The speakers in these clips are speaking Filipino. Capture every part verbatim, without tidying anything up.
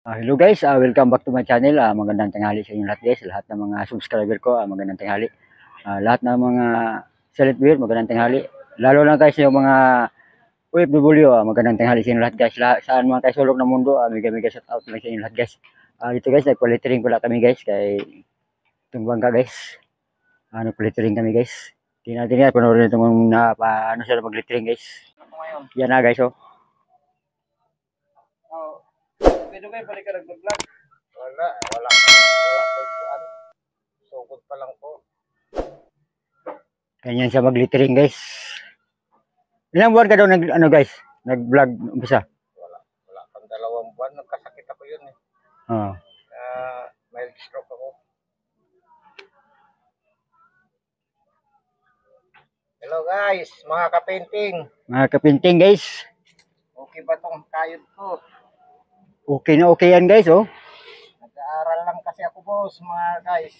Ah, hello guys, ah, welcome back to my channel. Ah, magandang tanghali sa inyo lahat guys, lahat ng mga subscriber ko, ah, magandang tanghali. Ah, lahat ng mga select viewer, magandang tanghali. Lalo na guys yung mga O F W, ah, magandang tanghali sa inyo lahat guys. La saan mga kayo sulok ng mundo, ah, mega mega shout out lang sa inyo lahat guys. Ah, dito guys, nagpa-lettering pala kami guys kay itong bangka guys. Ah, nagpa-lettering kami guys. Tingnan natin yan, panoorin natin kung na, pa, ano sila mag-lettering guys. Yan na guys, oh. Oh, pwede kayo balik ka nag-vlog? Wala, wala. Wala kayo kuan. Sugod pa lang po. Ganyan siya mag-lettering guys. Ilang buwan ka daw nag, ano guys, nag-vlog umpisa? Wala, wala pang dalawang buwan. Nagkasakit ako yun eh. Oh. Uh, may stroke ako. Hello guys, mga ka-painting. Mga kapinting guys. Okay ba tong kayod ko? Okay na okay yan guys, oh. Nag-aaral lang kasi ako boss, mga guys.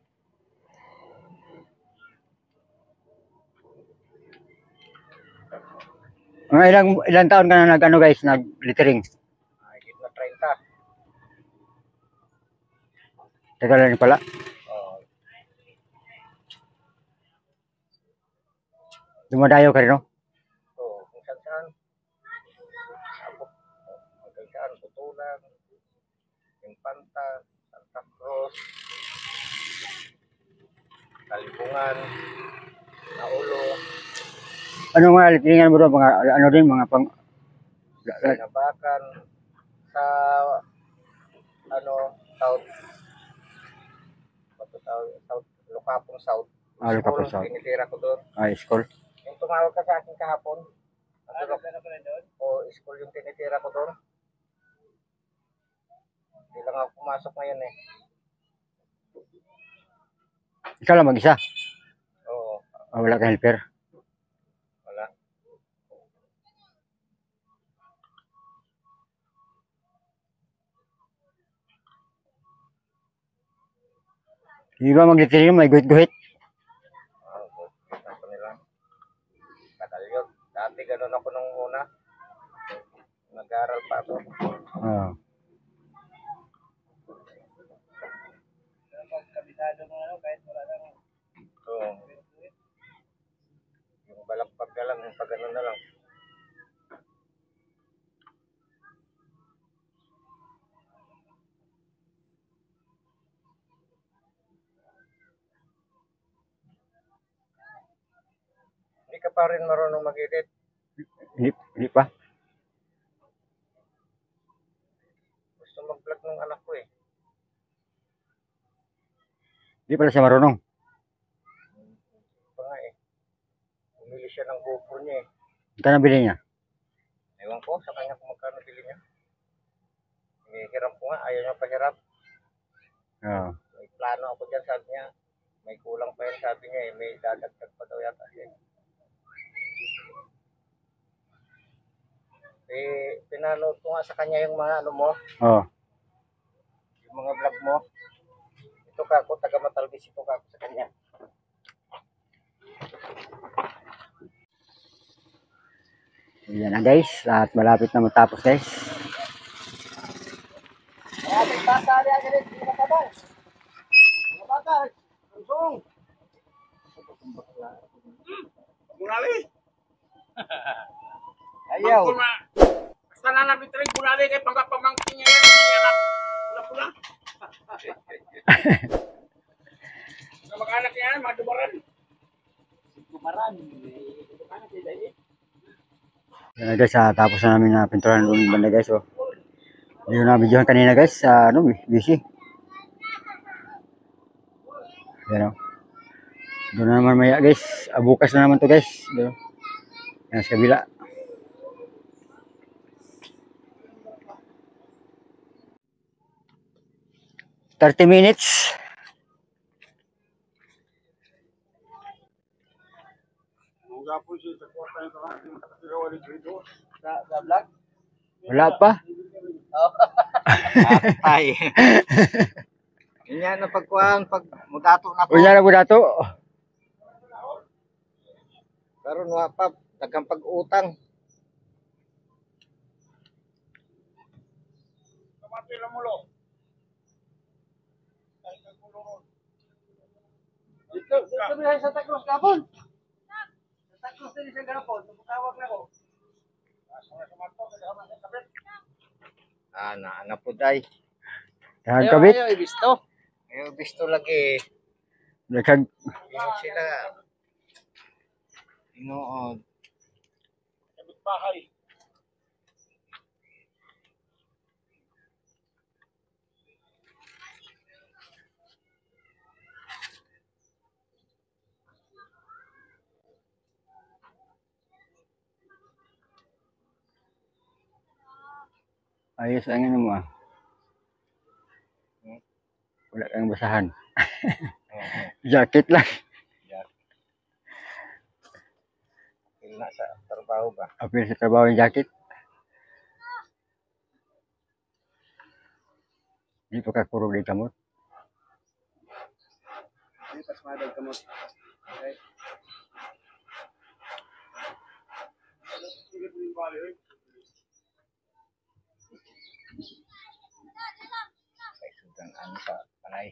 Mga ilang ilang taon ka na nag ano guys, nag littering. Higit na thirty. Tagal na rin pala. Oh, Dumadayo ka rin, no? so, kung saan saan. Ako, kung saan, Putulan, Impanta, Santa Cruz, Kalipungan, Naulo, Ano mga litteringan mo doon, mga ano din, mga pang Sinabakan, sa ano, South, South, South, Lucapon South. ah, Lucapon School, South. tinitira ko doon. Ah, school. Yung tumawag ka sa akin kahapon, ano o school yung tinitira ko doon. Hindi lang ako pumasok ngayon eh. Ikaw lang mag-isa. Oo, Ah, wala kang helper. wala. Di ba mag littering may guhit-guhit? Ah, kita ko nila. Tagal yun. Dati ganun ako nung una. Nag-aaral pa ako. Ah. Kabisado mo ano, kahit wala lang. Oo. Yung balakpag na lang, yung pag ano na lang. Hindi ka pa rin marunong mag-edit. Hindi, hindi pa. Gusto mag-vlog ng anak ko eh. Hindi pala siya marunong. Pa nga eh. Bumili siya ng GoPro niya eh. Magkano bili niya? Ewan ko sa kanya kung magkano bili niya. Hinihiram ko nga, ayaw niya pahiram. Ah. May plano ako dyan, sabi niya. May kulang pa yan, sabi niya eh. May dadagdag pa daw yata siya. Eh, pinanood ko nga sa kanya yung mga ano mo, Oh. yung mga vlog mo. Ito ka ako, taga Matalbis ito ka ako sa kanya. Yan na guys, at malapit na matapos guys. Kaya may bata rin ang ganit, hindi matabay. Mga bata, langsung. Gunali. Ayaw. Basta na namin tring gunali kay pagkapamangkin niya yan. Hindi niya na pula-pula. Sa mag-anak niya yan, mga dumaran. Kumaran. Kumaran siya dahil. Yan na guys, ah, tapos na namin na pinturan doon banda guys. Oh. Hindi ko na videohan kanina guys, sa ano, busy. Yan o. Doon na naman maya guys. Ah, bukas na naman to guys. Doon. Yan sa kabila. thirty minutes. Sa, sa vlog? Wala pa. Oh. Ay. Yun yan ang pagkuhan, pag mudato na ko. Unya na po dato. Karon wa pa, tagang pag-utang. Kamati lang mulo. Ay, kagulo ron. Dito, dito bilang sa Taclos kapon. Sa Taclos din isang kapon, tumutawag na ko. Asa na kamato, kasama sa kapit. Ah, na, na po day. Daghang kabit. Ayaw, ibisto. Yung bisto lagi. Daghang Yung sila. Inood. Kapit bahay. ayos ang ano mo ah. Wala kang basahan. Jacket lang. Ila sa trabaho ba? Apil sa trabaho yung jacket. Di pa ka kurog di kamot. Hindi, pas madal kamot. Okay. Sige po yung bali, eh. Ay, sudan ano sa panay.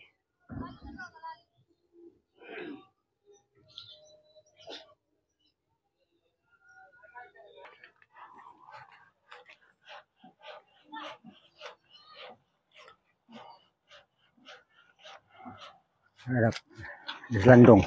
Harap. Islandong.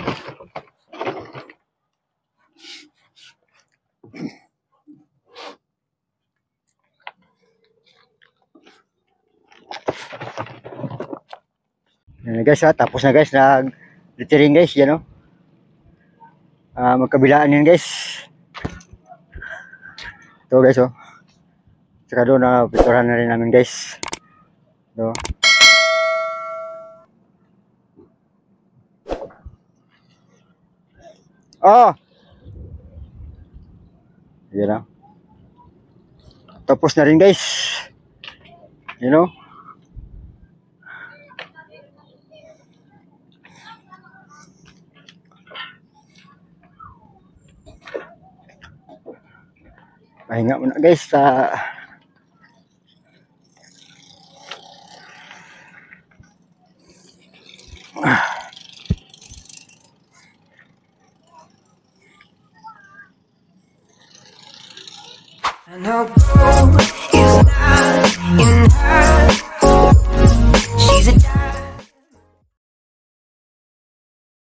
Yan na guys ha, tapos na guys, nag littering guys, yan o. Ah, magkabilaan yan guys. Ito guys oh. Saka doon na picturean na rin namin guys. Ito. Oh! Yan na. Tapos na rin guys. You know? Pahinga muna guys sa I know